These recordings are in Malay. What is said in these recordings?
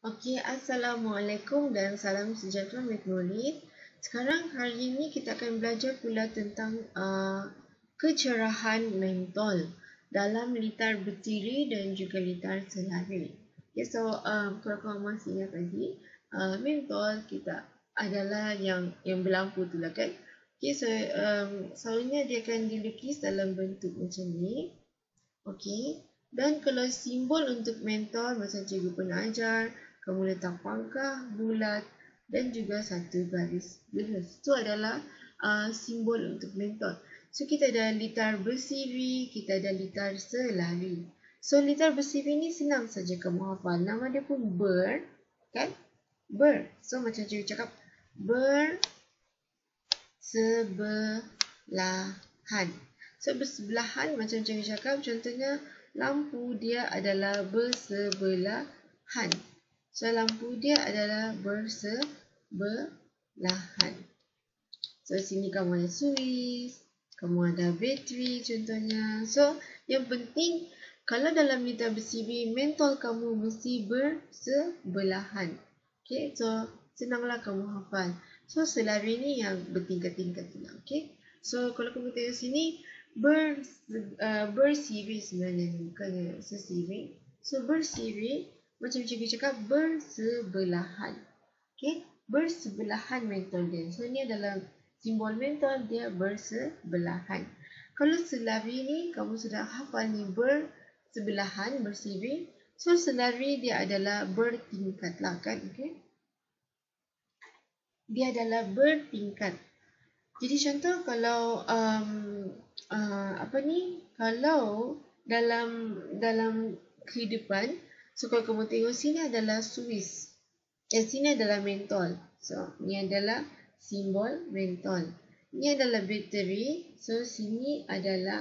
Okey, Assalamualaikum dan salam sejahtera Miknolid. Sekarang hari ini kita akan belajar pula tentang kecerahan mentol dalam litar berdiri dan juga litar selari. Okay, so kalau kamu masih ingat tadi, mentol kita adalah yang berlampu tu lah kan. Okay, so selalunya dia akan dilukis dalam bentuk macam ni. Okey. Dan kalau simbol untuk mentol macam cikgu pernah ajar, kamu letak pangkah, bulat dan juga satu garis lurus. Itu adalah simbol untuk mentol. So kita ada litar bersiri, kita ada litar selari. So litar bersiri ni senang saja kamu hafal. Nama dia pun ber, kan? Ber. So macam cikgu cakap, bersebelahan. So bersebelahan macam cikgu cakap, contohnya lampu dia adalah bersebelahan. So lampu dia adalah bersebelahan. So sini kamu ada suis, kamu ada bateri contohnya. So yang penting kalau dalam litar bersiri, mentol kamu mesti bersebelahan. Okay, so senanglah kamu hafal. So selari ni yang bertingkat-tingkat tu lah. Okay, so kalau kamu tengok sini, bersiri sebenarnya ni, bukannya sesiri. So bersiri, macam cikgu cakap, bersebelahan. Okay, bersebelahan mentol dia. So ni adalah simbol mentol, dia bersebelahan. Kalau selari ni, kamu sudah hafal ni bersebelahan, bersiri. So selari dia adalah bertingkat lah kan. Okay, dia adalah bertingkat. Jadi contoh kalau kalau dalam kehidupan, so kalau kamu tengok sini adalah suis, sini adalah mentol. So ni adalah simbol mentol. Ini adalah bateri. So sini adalah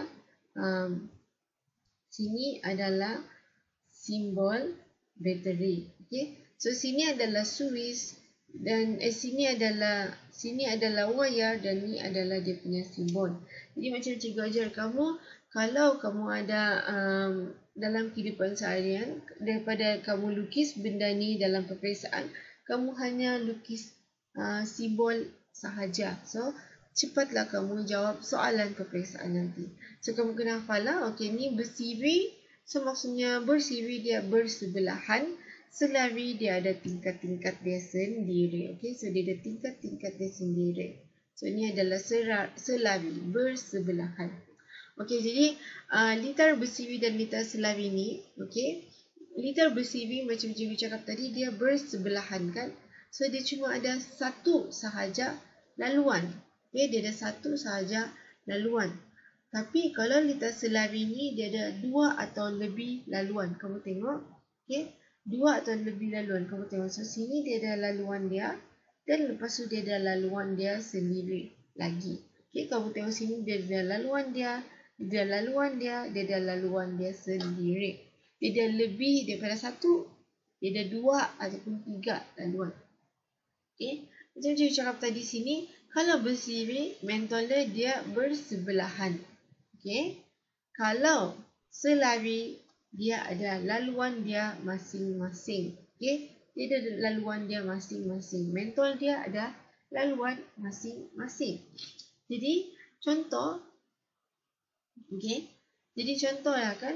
simbol bateri. Okay. So sini adalah suis dan sini adalah wayar dan ni adalah dia punya simbol. Jadi macam cikgu ajar kamu, kalau kamu ada dalam kehidupan seharian, daripada kamu lukis benda ni dalam peperiksaan, kamu hanya lukis simbol sahaja. So cepatlah kamu jawab soalan peperiksaan nanti. So kamu kena hafal lah. Okey, ni bersiri. So maksudnya bersiri dia bersebelahan. Selari dia ada tingkat-tingkat dia sendiri. Okey, so dia ada tingkat-tingkat dia sendiri. So ni adalah selari bersebelahan. Okey, jadi litar bersiri dan litar selari ni, okey. Litar bersiri macam cikgu cakap tadi, dia bersebelahan kan. So dia cuma ada satu sahaja laluan. Okay, dia ada satu sahaja laluan. Tapi kalau litar selari ni, dia ada dua atau lebih laluan. Kamu tengok. Okay, dua atau lebih laluan. Kamu tengok. So sini dia ada laluan dia. Dan lepas tu dia ada laluan dia sendiri lagi. Okay, kamu tengok sini dia ada laluan dia. Dia ada laluan dia. Dia ada laluan dia sendiri. Dia ada lebih daripada satu. Dia ada dua ataupun tiga laluan. Okay, macam cikgu cakap tadi sini, kalau bersiri, mentol dia bersebelahan. Okay, kalau selari, dia ada laluan dia masing-masing. Okay, dia ada laluan dia masing-masing. Mentol dia ada laluan masing-masing. Jadi contoh, okay, jadi contoh lah kan,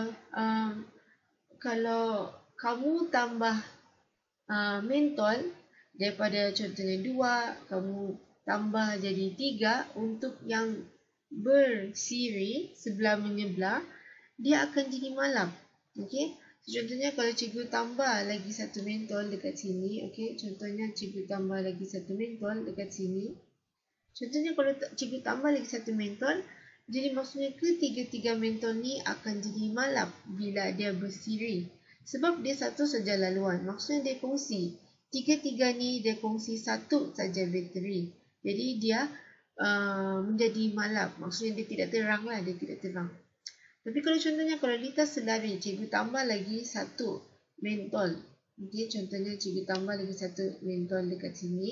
kalau kamu tambah mentol daripada contohnya 2, kamu tambah jadi 3, untuk yang bersiri sebelah menyebelah, dia akan jadi malam. Okey, so, contohnya kalau cikgu tambah lagi satu mentol dekat sini, okey, contohnya cikgu tambah lagi satu mentol dekat sini. Contohnya kalau cikgu tambah lagi satu mentol, jadi maksudnya ketiga-tiga mentol ni akan jadi malam bila dia bersiri. Sebab dia satu saja laluan. Maksudnya dia kongsi. Tiga-tiga ni dia kongsi satu saja bateri. Jadi dia menjadi malam. Maksudnya dia tidak terang lah. Dia tidak terang. Tapi kalau contohnya kalau litar selari, cikgu tambah lagi satu mentol. Okay, contohnya cikgu tambah lagi satu mentol dekat sini.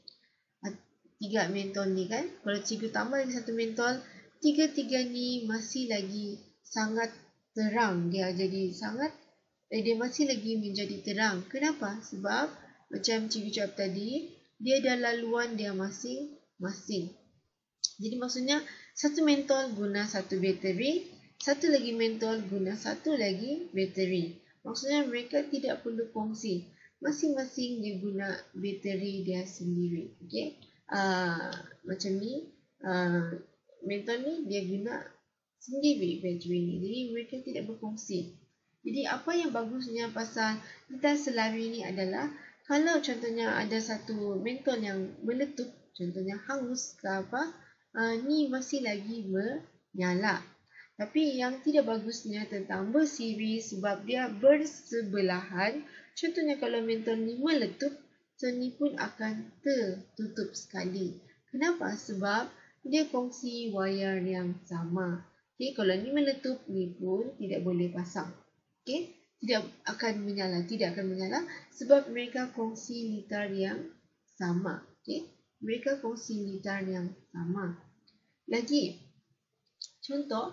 3 mentol ni kan. Kalau cikgu tambah lagi satu mentol, tiga-tiga ni masih lagi sangat terang. Dia jadi sangat dia masih lagi menjadi terang. Kenapa? Sebab macam cikgu jawab tadi, dia ada laluan dia masing-masing. Jadi maksudnya satu mentol guna satu bateri, satu lagi mentol guna satu lagi bateri. Maksudnya mereka tidak perlu kongsi. Masing-masing dia guna bateri dia sendiri. Okey. Macam ni, mentol ni dia guna sendiri bateri ni. Jadi mereka tidak berkongsi. Jadi apa yang bagusnya pasal litar selari ni adalah kalau contohnya ada satu mentol yang meletup, contohnya hangus ke apa, ni masih lagi menyala. Tapi yang tidak bagusnya tentang bersiri sebab dia bersebelahan, contohnya kalau mentol ni meletup, so ni pun akan tertutup sekali. Kenapa? Sebab dia kongsi wayar yang sama. Okay, kalau ni meletup, ni pun tidak boleh pasang. Okay, tidak akan menyala sebab mereka kongsi litar yang sama. Okay, mereka kongsi litar yang sama. Lagi, contoh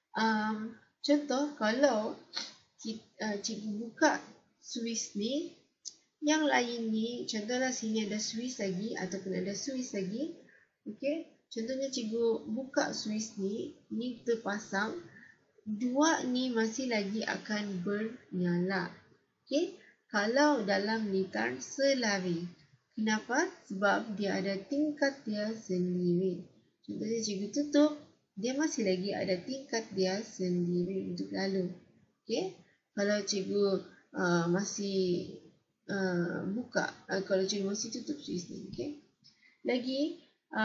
kalau cikgu buka suis ni, yang lain ni, contohlah sini ada suis lagi ataupun ada suis lagi. Okay, contohnya cikgu buka suis ni terpasang. Dua ni masih lagi akan bernyala. Okay? Kalau dalam litar selari. Kenapa? Sebab dia ada tingkat dia sendiri. Contohnya cikgu tutup, dia masih lagi ada tingkat dia sendiri untuk lalu. Okay? Kalau cikgu masih buka, kalau cikgu masih tutup suis ni. Okay? Lagi,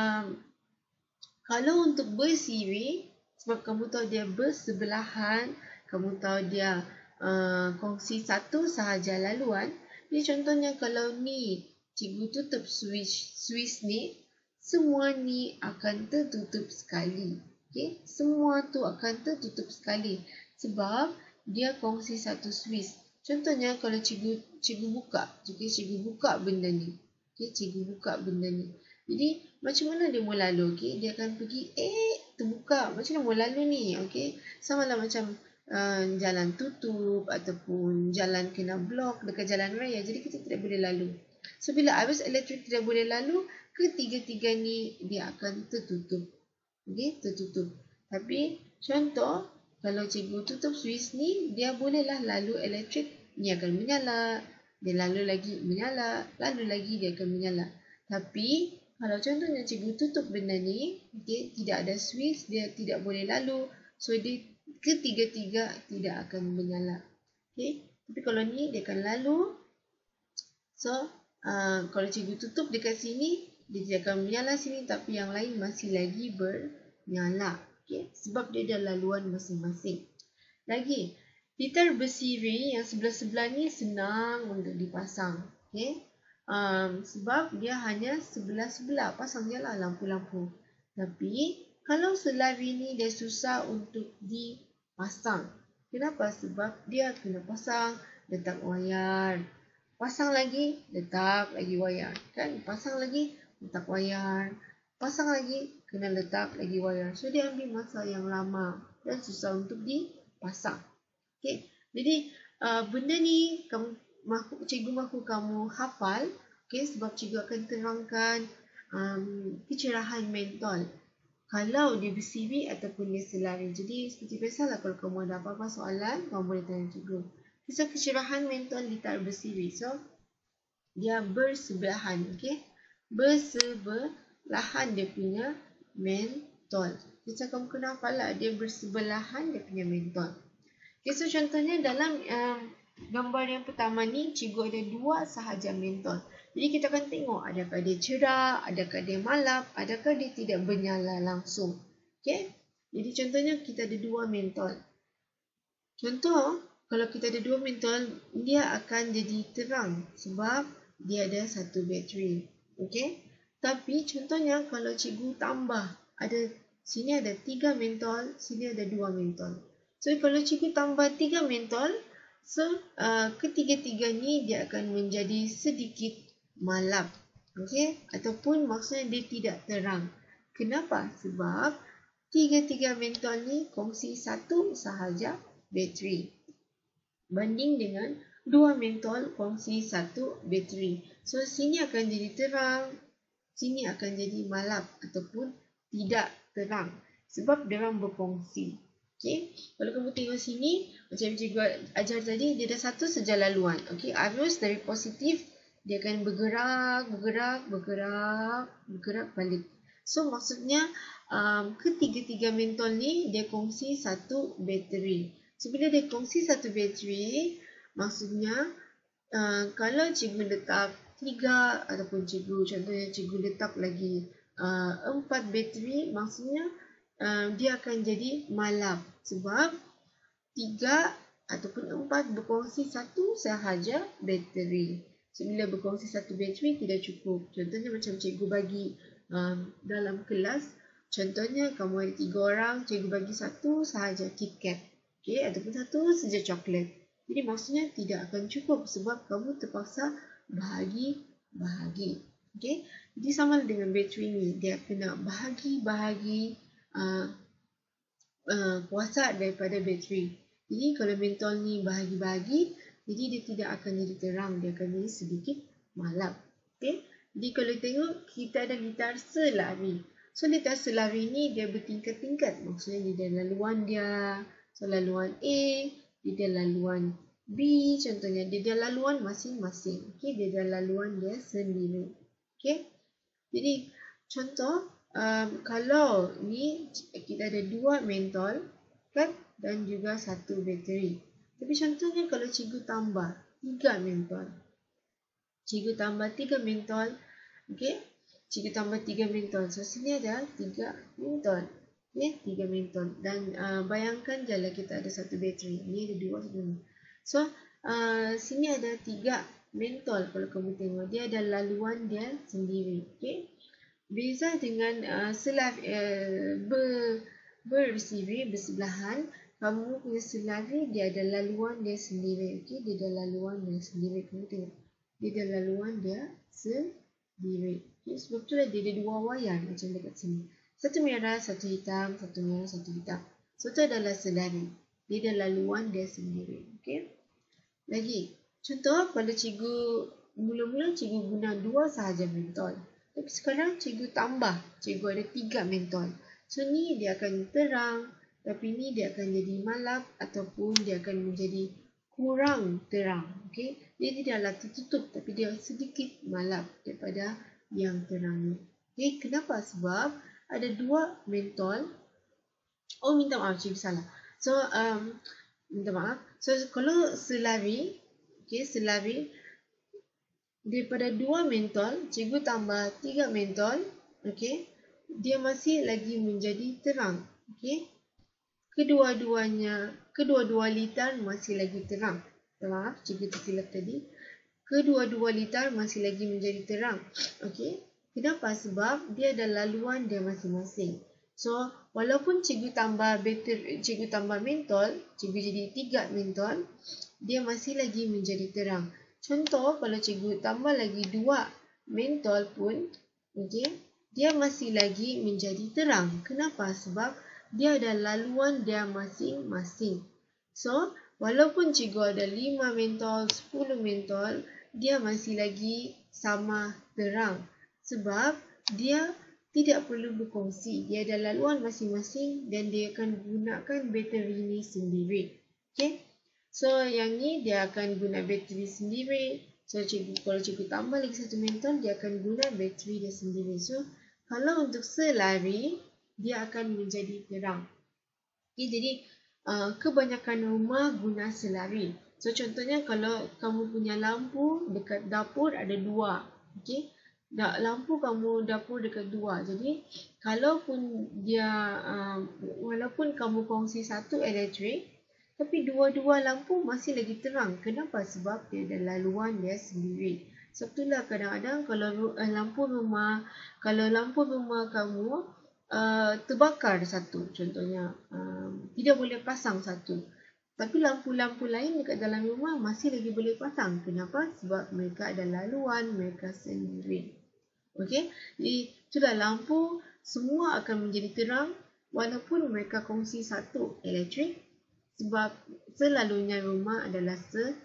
kalau untuk bersiri, sebab kamu tahu dia bersebelahan, kamu tahu dia kongsi satu sahaja laluan. Jadi contohnya kalau ni cikgu tutup switch ni, semua ni akan tertutup sekali. Okay? Semua tu akan tertutup sekali sebab dia kongsi satu switch. Contohnya kalau cikgu buka, cikgu buka benda ni. Okay? Cikgu buka benda ni. Jadi macam mana dia mau lalu? Okay? Dia akan pergi terbuka. Macam mana mau lalu ni? Okay? Sama lah macam jalan tutup ataupun jalan kena blok dekat jalan raya. Jadi kita tidak boleh lalu. So bila arus elektrik tidak boleh lalu, ketiga-tiga ni dia akan tertutup. Okay? Tertutup. Tapi contoh kalau cikgu tutup suis ni, dia bolehlah lalu elektrik. Ni akan menyala. Dia lalu lagi menyala. Lalu lagi dia akan menyala. Tapi kalau contohnya cikgu tutup benda ni, okay, tidak ada switch, dia tidak boleh lalu. So, dia ketiga-tiga tidak akan menyala. Okay. Tapi kalau ni, dia akan lalu. So, kalau cikgu tutup dekat sini, dia tidak akan menyala sini. Tapi yang lain masih lagi bernyala. Okay. Sebab dia ada laluan masing-masing. Lagi, litar bersiri yang sebelah-sebelah ni senang untuk dipasang. Okay. Sebab dia hanya sebelah-sebelah, pasang je lah lampu-lampu. Tapi kalau selari ni dia susah untuk dipasang. Kenapa? Sebab dia kena pasang, letak wayar. Pasang lagi, letak lagi wayar. Kan? Pasang lagi, letak wayar. Pasang lagi, kena letak lagi wayar. So dia ambil masa yang lama dan susah untuk dipasang. Okay. Jadi benda ni cikgu mahu kamu hafal, okay, sebab cikgu akan terangkan kecerahan mentol kalau dia bersiri ataupun dia selari. Jadi seperti biasalah kalau kamu ada apa-apa soalan, kamu boleh tanya cikgu. So kecerahan mentol litar bersiri. So dia bersebelahan, okay? Bersebelahan dia punya mentol. Jadi kamu kena hafal lah, dia bersebelahan dia punya mentol. Okay, so contohnya dalam gambar yang pertama ni, cikgu ada dua sahaja mentol. Jadi kita akan tengok adakah dia cerah, adakah dia malap, adakah dia tidak bernyala langsung. Okay? Jadi contohnya kita ada dua mentol. Contoh, kalau kita ada dua mentol, dia akan jadi terang sebab dia ada satu bateri. Okay? Tapi contohnya kalau cikgu tambah, sini ada 3 mentol, sini ada 2 mentol. So kalau cikgu tambah 3 mentol, so ketiga-tiga ni dia akan menjadi sedikit malap. Okay? Ataupun maksudnya dia tidak terang. Kenapa? Sebab tiga-tiga mentol ni kongsi satu sahaja bateri. banding dengan dua mentol kongsi satu bateri. So sini akan jadi terang, sini akan jadi malam ataupun tidak terang sebab diorang berkongsi. Okey, kalau kamu tengok sini, macam cikgu ajar tadi, dia ada satu saja laluan. Okey, arus dari positif dia akan bergerak balik. So maksudnya ketiga-tiga mentol ni dia kongsi satu bateri. So bila dia kongsi satu bateri, maksudnya kalau cikgu letak 3 ataupun contohnya cikgu letak lagi 4 bateri, maksudnya dia akan jadi malam sebab 3 ataupun 4 berkongsi satu sahaja bateri. So bila berkongsi satu bateri tidak cukup. Contohnya macam cikgu bagi dalam kelas, contohnya kamu ada 3 orang, cikgu bagi satu sahaja KitKat, okay, ataupun satu saja coklat. Jadi maksudnya tidak akan cukup sebab kamu terpaksa bahagi. Okay? Jadi sama dengan bateri ni, dia kena bahagi kuasa daripada bateri. Jadi kalau mentol ni bahagi-bahagi, jadi dia tidak akan jadi terang, dia akan jadi sedikit malam. Okay? Jadi kalau tengok, kita ada litar selari. So litar selari ni dia bertingkat-tingkat. Maksudnya dia ada laluan dia. So laluan A, dia ada laluan B, contohnya dia ada laluan masing-masing. Okay? Dia ada laluan dia sendiri. Okay? Jadi contoh, kalau ni kita ada 2 mentol kan, dan juga 1 bateri. Tapi contohnya kalau cikgu tambah 3 mentol. Cikgu tambah 3 mentol. Okey. Cikgu tambah 3 mentol. So sini ada 3 mentol. Okey, 3 mentol. Dan bayangkan jelah kita ada 1 bateri. Ini ada 2 sebenarnya. So sini ada 3 mentol. Kalau kamu tengok, dia ada laluan dia sendiri. Okey. Beza dengan bersebelahan, kamu punya selari dia ada laluan dia sendiri. Okey, dia ada laluan dia sendiri. Kamu tengok, dia ada laluan dia sendiri. Okay, sebab itulah dia ada 2 wayar macam dekat sini. Satu merah, satu hitam, satu merah, satu hitam. So itu adalah selari. Dia ada laluan dia sendiri. Okey. Lagi, contoh kalau cikgu mula-mula cikgu guna 2 sahaja mentol. Tapi sekarang cikgu tambah, cikgu ada 3 mentol. So ni dia akan terang, tapi ni dia akan jadi malam ataupun dia akan menjadi kurang terang. Okey, dia tidaklah tertutup tapi dia sedikit malam daripada yang terang ni. Okey, kenapa? Sebab ada 2 mentol. Oh, minta maaf, cikgu salah. So minta maaf. So kalau selari, okey, selari daripada 2 mentol, cikgu tambah 3 mentol, okey, dia masih lagi menjadi terang. Okey, kedua-dua litar masih lagi terang. Maaf, cikgu tersilap tadi. Kedua-dua litar masih lagi menjadi terang. Okey, kenapa? Sebab dia ada laluan dia masing-masing. So walaupun cikgu tambah mentol, cikgu jadi 3 mentol, dia masih lagi menjadi terang. Contoh, kalau cikgu tambah lagi 2 mentol pun, okay, dia masih lagi menjadi terang. Kenapa? Sebab dia ada laluan dia masing-masing. So, walaupun cikgu ada 5 mentol, 10 mentol, dia masih lagi sama terang. Sebab dia tidak perlu berkongsi. Dia ada laluan masing-masing dan dia akan gunakan bateri ini sendiri. Okay? So yang ni dia akan guna bateri sendiri. So kalau cikgu tambah lagi 1 mentol, dia akan guna bateri dia sendiri. So kalau untuk selari, dia akan menjadi terang. Okay, jadi kebanyakan rumah guna selari. So contohnya kalau kamu punya lampu dekat dapur ada 2. Okay, lampu kamu dapur dekat 2. Jadi kalaupun dia walaupun kamu kongsi satu elektrik, tapi dua-dua lampu masih lagi terang. Kenapa? Sebab dia ada laluan dia sendiri. Sebab itulah kadang-kadang kalau lampu rumah kamu terbakar satu, contohnya tidak boleh pasang satu. Tapi lampu-lampu lain dekat dalam rumah masih lagi boleh pasang. Kenapa? Sebab mereka ada laluan mereka sendiri. Okey? Jadi itulah lampu semua akan menjadi terang walaupun mereka kongsi satu elektrik. Sebab selalunya rumah adalah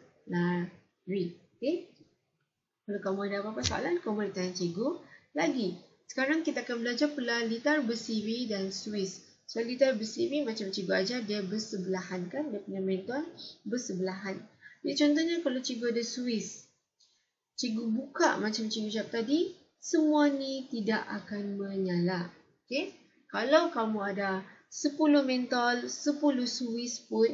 selari. Okey. Kalau kamu ada apa-apa soalan, kamu boleh tanya cikgu lagi. Sekarang kita akan belajar pula litar bersiri dan Swiss. So, litar bersiri macam cikgu ajar, dia bersebelahan kan? Dia punya mentol bersebelahan. Jadi, contohnya kalau cikgu ada Swiss, cikgu buka macam cikgu ucap tadi, semua ni tidak akan menyala. Okay? Kalau kamu ada 10 mentol, 10 Swiss pun,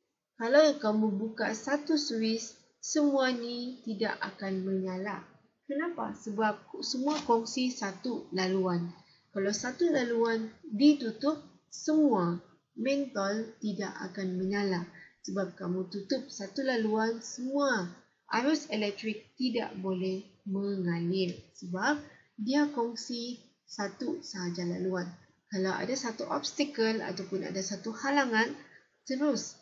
kalau kamu buka satu Swiss, semua ni tidak akan menyala. Kenapa? Sebab semua kongsi satu laluan. Kalau satu laluan ditutup, semua mentol tidak akan menyala. Sebab kamu tutup satu laluan, semua arus elektrik tidak boleh mengalir. Sebab dia kongsi satu sahaja laluan. Kalau ada satu obstacle ataupun ada satu halangan, terus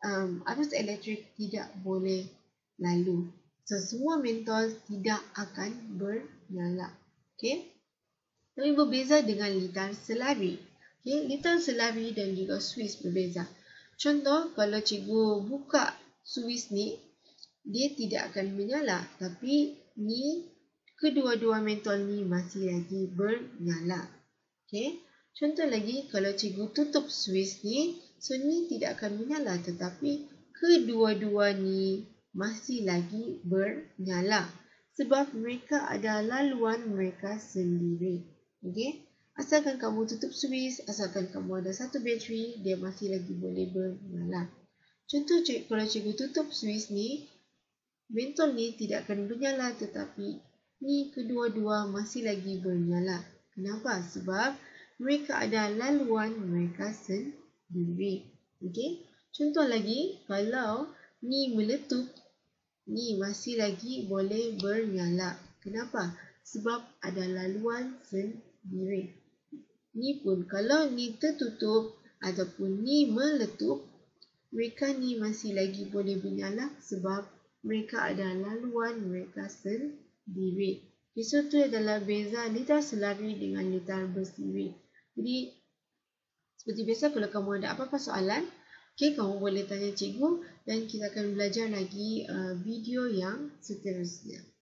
arus elektrik tidak boleh lalu. So, semua mentol tidak akan bernyala. Okay? Tapi berbeza dengan litar selari. Okay? Litar selari dan juga Swiss berbeza. Contoh, kalau cikgu buka Swiss ni, dia tidak akan menyala. Tapi ni, kedua-dua mentol ni masih lagi bernyala. Okay? Contoh lagi, kalau cikgu tutup Swiss ni, so ni tidak akan menyala. Tetapi kedua-dua ni masih lagi bernyala. Sebab mereka ada laluan mereka sendiri. Okay? Asalkan kamu tutup Swiss, asalkan kamu ada satu bateri, dia masih lagi boleh bernyala. Contoh, kalau cikgu tutup Swiss ni, mentol ni tidak akan bernyala, tetapi ni kedua-dua masih lagi bernyala. Kenapa? Sebab mereka ada laluan mereka sendiri. Okay? Contoh lagi, kalau ni meletup, ni masih lagi boleh bernyala. Kenapa? Sebab ada laluan sendiri. Ni pun kalau ni tertutup ataupun ni meletup, mereka ni masih lagi boleh bernyala sebab mereka ada laluan mereka sendiri. So, itu adalah beza litar selari dengan litar bersiri. Jadi, seperti biasa kalau kamu ada apa-apa soalan, okay, kamu boleh tanya cikgu dan kita akan belajar lagi video yang seterusnya.